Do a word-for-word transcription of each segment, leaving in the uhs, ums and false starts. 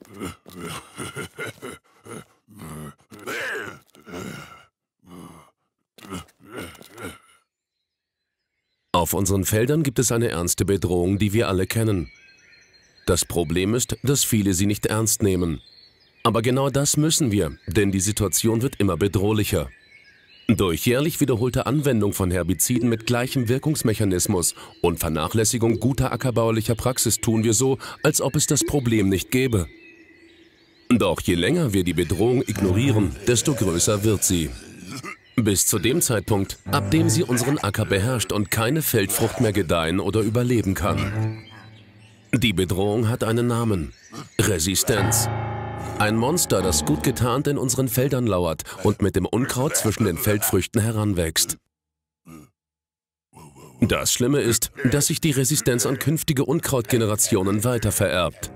Auf unseren Feldern gibt es eine ernste Bedrohung, die wir alle kennen. Das Problem ist, dass viele sie nicht ernst nehmen. Aber genau das müssen wir, denn die Situation wird immer bedrohlicher. Durch jährlich wiederholte Anwendung von Herbiziden mit gleichem Wirkungsmechanismus und Vernachlässigung guter ackerbaulicher Praxis tun wir so, als ob es das Problem nicht gäbe. Doch je länger wir die Bedrohung ignorieren, desto größer wird sie. Bis zu dem Zeitpunkt, ab dem sie unseren Acker beherrscht und keine Feldfrucht mehr gedeihen oder überleben kann. Die Bedrohung hat einen Namen: Resistenz. Ein Monster, das gut getarnt in unseren Feldern lauert und mit dem Unkraut zwischen den Feldfrüchten heranwächst. Das Schlimme ist, dass sich die Resistenz an künftige Unkrautgenerationen weitervererbt.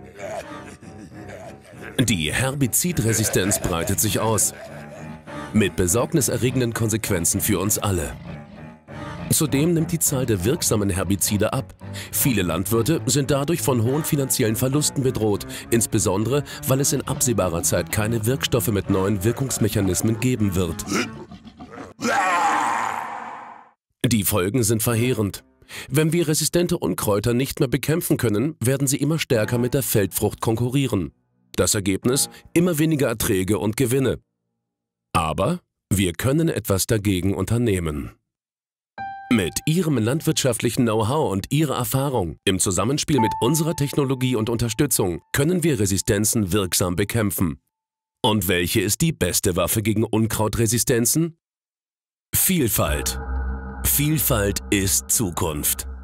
Die Herbizidresistenz breitet sich aus. Mit besorgniserregenden Konsequenzen für uns alle. Zudem nimmt die Zahl der wirksamen Herbizide ab. Viele Landwirte sind dadurch von hohen finanziellen Verlusten bedroht, insbesondere weil es in absehbarer Zeit keine Wirkstoffe mit neuen Wirkungsmechanismen geben wird. Die Folgen sind verheerend. Wenn wir resistente Unkräuter nicht mehr bekämpfen können, werden sie immer stärker mit der Feldfrucht konkurrieren. Das Ergebnis: immer weniger Erträge und Gewinne. Aber wir können etwas dagegen unternehmen. Mit Ihrem landwirtschaftlichen Know-how und Ihrer Erfahrung im Zusammenspiel mit unserer Technologie und Unterstützung können wir Resistenzen wirksam bekämpfen. Und welche ist die beste Waffe gegen Unkrautresistenzen? Vielfalt. Vielfalt ist Zukunft.